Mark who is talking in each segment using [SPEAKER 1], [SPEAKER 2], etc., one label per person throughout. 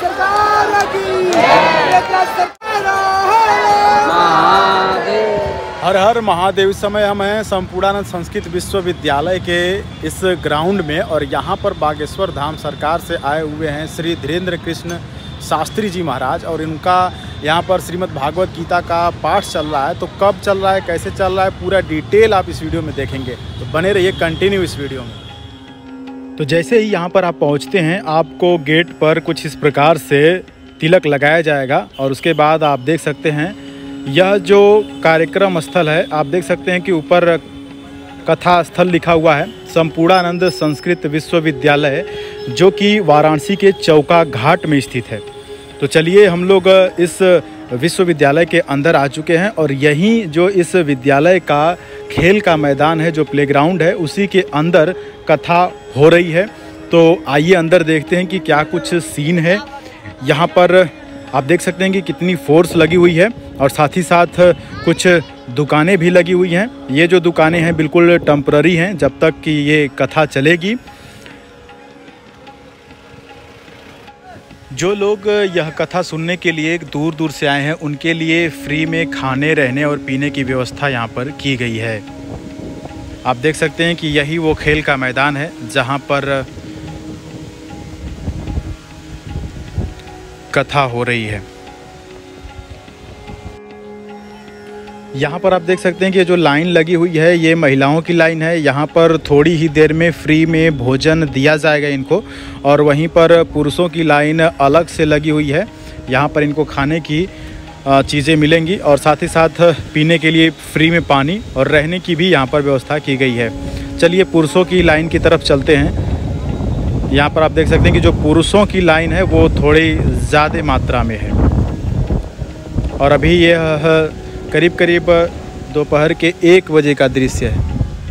[SPEAKER 1] हर हर महादेव। इस समय हम हैं संपूर्णानंद संस्कृत विश्वविद्यालय के इस ग्राउंड में और यहाँ पर बागेश्वर धाम सरकार से आए हुए हैं श्री धीरेन्द्र कृष्ण शास्त्री जी महाराज और इनका यहाँ पर श्रीमद् भागवत गीता का पाठ चल रहा है। तो कब चल रहा है, कैसे चल रहा है, पूरा डिटेल आप इस वीडियो में देखेंगे, तो बने रहिए कंटिन्यू इस वीडियो में। तो जैसे ही यहाँ पर आप पहुँचते हैं आपको गेट पर कुछ इस प्रकार से तिलक लगाया जाएगा और उसके बाद आप देख सकते हैं यह जो कार्यक्रम स्थल है, आप देख सकते हैं कि ऊपर कथा स्थल लिखा हुआ है संपूर्णानंद संस्कृत विश्वविद्यालय, जो कि वाराणसी के चौका घाट में स्थित है। तो चलिए हम लोग इस विश्वविद्यालय के अंदर आ चुके हैं और यहीं जो इस विद्यालय का खेल का मैदान है, जो प्लेग्राउंड है, उसी के अंदर कथा हो रही है। तो आइए अंदर देखते हैं कि क्या कुछ सीन है। यहाँ पर आप देख सकते हैं कि कितनी फोर्स लगी हुई है और साथ ही साथ कुछ दुकानें भी लगी हुई हैं। ये जो दुकानें हैं बिल्कुल टेम्पररी हैं जब तक कि ये कथा चलेगी। जो लोग यह कथा सुनने के लिए दूर दूर से आए हैं उनके लिए फ्री में खाने, रहने और पीने की व्यवस्था यहाँ पर की गई है। आप देख सकते हैं कि यही वो खेल का मैदान है जहाँ पर कथा हो रही है। यहाँ पर आप देख सकते हैं कि जो लाइन लगी हुई है ये महिलाओं की लाइन है। यहाँ पर थोड़ी ही देर में फ्री में भोजन दिया जाएगा इनको, और वहीं पर पुरुषों की लाइन अलग से लगी हुई है। यहाँ पर इनको खाने की चीज़ें मिलेंगी और साथ ही साथ पीने के लिए फ्री में पानी और रहने की भी यहाँ पर व्यवस्था की गई है। चलिए पुरुषों की लाइन की तरफ चलते हैं। यहाँ पर आप देख सकते हैं कि जो पुरुषों की लाइन है वो थोड़ी ज़्यादा मात्रा में है और अभी यह करीब करीब दोपहर के 1 बजे का दृश्य है।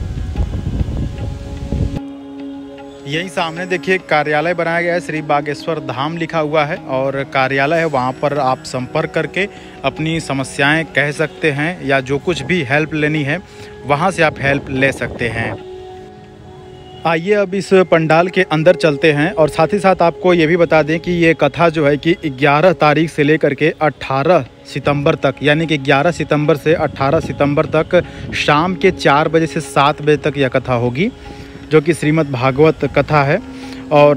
[SPEAKER 1] यही सामने देखिए कार्यालय बनाया गया है, श्री बागेश्वर धाम लिखा हुआ है और कार्यालय है। वहाँ पर आप संपर्क करके अपनी समस्याएं कह सकते हैं या जो कुछ भी हेल्प लेनी है वहाँ से आप हेल्प ले सकते हैं। आइए अब इस पंडाल के अंदर चलते हैं और साथ ही साथ आपको ये भी बता दें कि ये कथा जो है कि 11 तारीख से लेकर के 18 सितंबर तक, यानी कि 11 सितंबर से 18 सितंबर तक शाम के 4 बजे से 7 बजे तक यह कथा होगी, जो कि श्रीमद् भागवत कथा है। और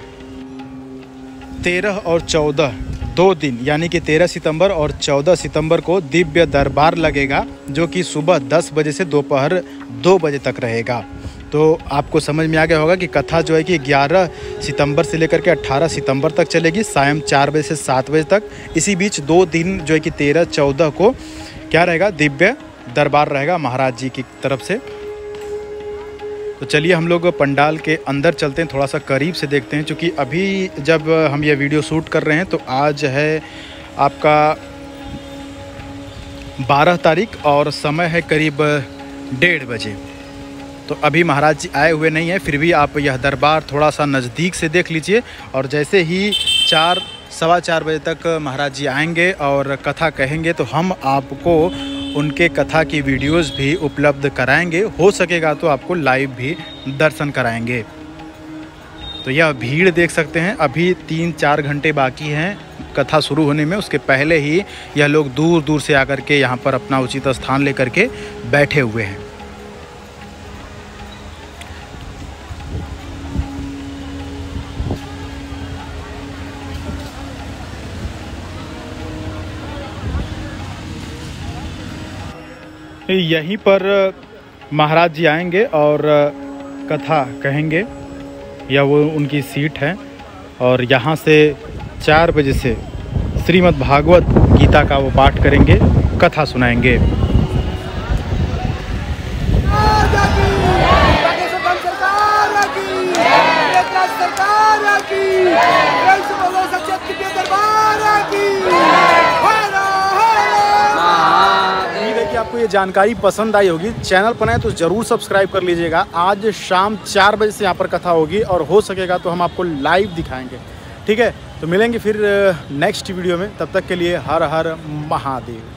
[SPEAKER 1] 13 और 14 2 दिन, यानी कि 13 सितंबर और 14 सितंबर को दिव्य दरबार लगेगा, जो कि सुबह 10 बजे से दोपहर 2 बजे तक रहेगा। तो आपको समझ में आ गया होगा कि कथा जो है कि 11 सितंबर से लेकर के 18 सितंबर तक चलेगी, सायं 4 बजे से 7 बजे तक। इसी बीच 2 दिन जो है कि 13-14 को क्या रहेगा, दिव्य दरबार रहेगा महाराज जी की तरफ से। तो चलिए हम लोग पंडाल के अंदर चलते हैं, थोड़ा सा करीब से देखते हैं, क्योंकि अभी जब हम ये वीडियो शूट कर रहे हैं तो आज है आपका 12 तारीख और समय है करीब 1:30 बजे। तो अभी महाराज जी आए हुए नहीं हैं, फिर भी आप यह दरबार थोड़ा सा नज़दीक से देख लीजिए। और जैसे ही 4 सवा 4 बजे तक महाराज जी आएंगे और कथा कहेंगे तो हम आपको उनके कथा की वीडियोस भी उपलब्ध कराएंगे। हो सकेगा तो आपको लाइव भी दर्शन कराएंगे। तो यह भीड़ देख सकते हैं, अभी 3-4 घंटे बाकी हैं कथा शुरू होने में। उसके पहले ही यह लोग दूर दूर से आकर के यहाँ पर अपना उचित स्थान लेकर के बैठे हुए हैं। यहीं पर महाराज जी आएंगे और कथा कहेंगे, या वो उनकी सीट है, और यहाँ से 4 बजे से श्रीमद् भागवत गीता का वो पाठ करेंगे, कथा सुनाएंगे। आपको ये जानकारी पसंद आई होगी। चैनल पर आए तो ज़रूर सब्सक्राइब कर लीजिएगा। आज शाम 4 बजे से यहाँ पर कथा होगी और हो सकेगा तो हम आपको लाइव दिखाएंगे। ठीक है, तो मिलेंगे फिर नेक्स्ट वीडियो में। तब तक के लिए हर हर महादेव।